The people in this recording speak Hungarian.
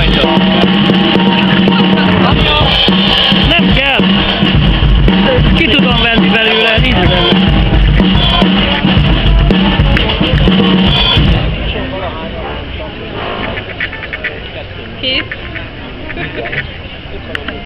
rajta. Nem kell. Ki tudom venni belőle, nincs belőle. Két.